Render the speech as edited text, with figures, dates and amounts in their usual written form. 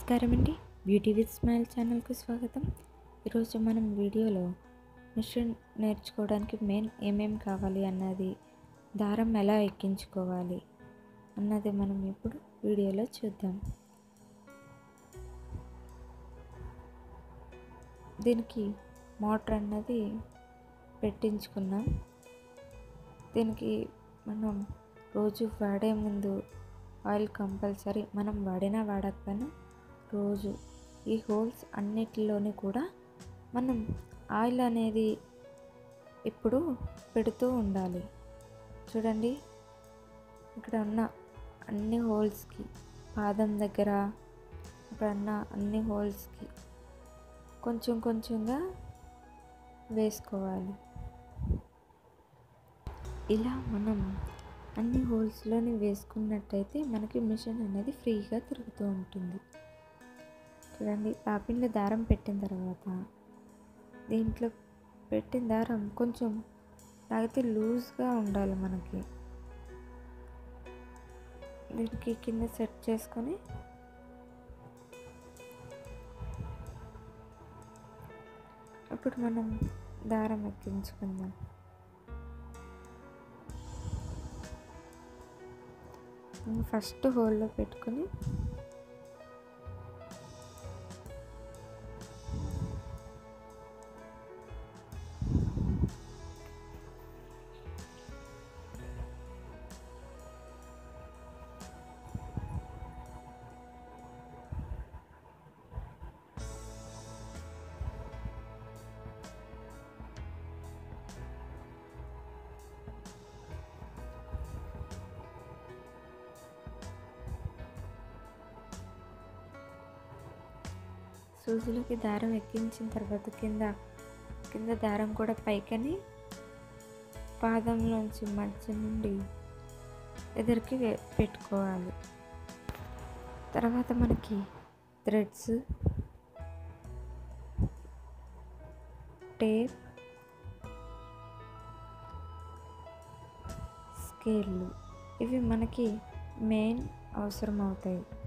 నమస్కారం అండి. Beauty with smile ఛానల్కు స్వాగతం. ఈరోజు మనం వీడియోలో మిషన్ నేర్చుకోవడానికి మెయిన్ ఏమేం కావాలి అన్నది, దారం ఎలా ఎక్కించుకోవాలి అన్నది మనం ఇప్పుడు వీడియోలో చూద్దాం. దీనికి మోటార్ అన్నది పెట్టించుకున్నాం. దీనికి మనం రోజు వాడే ముందు ఆయిల్ కంపల్సరీ, మనం వాడినా వాడకపోయినా రోజు ఈ హోల్స్ అన్నిటిలోని కూడా మనం ఆయిల్ అనేది ఇప్పుడు పెడుతూ ఉండాలి. చూడండి, ఇక్కడ ఉన్న అన్ని హోల్స్కి, పాదం దగ్గర ఇక్కడ ఉన్న అన్ని హోల్స్కి కొంచెం కొంచెంగా వేసుకోవాలి. ఇలా మనం అన్ని హోల్స్లోని వేసుకున్నట్టయితే మనకి మిషన్ అనేది ఫ్రీగా తిరుగుతూ ఉంటుంది. చూడండి, పాపిన్లో దారం పెట్టిన తర్వాత దీంట్లో పెట్టిన దారం కొంచెం లాగితే లూజ్గా ఉండాలి. మనకి దీనికి కింద సెట్ చేసుకొని ఇప్పుడు మనం దారం ఎక్కించుకుందాం. ఫస్ట్ హోల్లో పెట్టుకొని సూజులకి దారం ఎక్కించిన తర్వాత కింద దారం కూడా పైకని పాదంలోంచి మధ్య నుండి ఎదురుకి పెట్టుకోవాలి. తర్వాత మనకి థ్రెడ్స్, టేప్, స్కేళ్ళు ఇవి మనకి మెయిన్ అవసరం అవుతాయి.